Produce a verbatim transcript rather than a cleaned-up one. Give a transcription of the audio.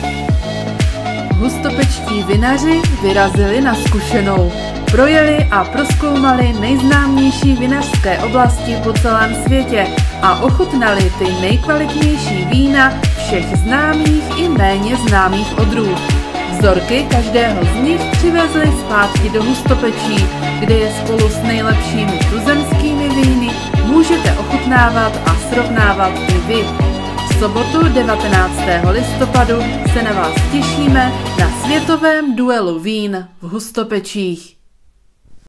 Hustopečtí vinaři vyrazili na zkušenou. Projeli a prozkoumali nejznámější vinařské oblasti po celém světě a ochutnali ty nejkvalitnější vína všech známých i méně známých odrůd. Vzorky každého z nich přivezli zpátky do Hustopečí, kde je spolu s nejlepšími tuzemskými víny můžete ochutnávat a srovnávat i vy. V sobotu devatenáctého listopadu se na vás těšíme na světovém duelu vín v Hustopečích.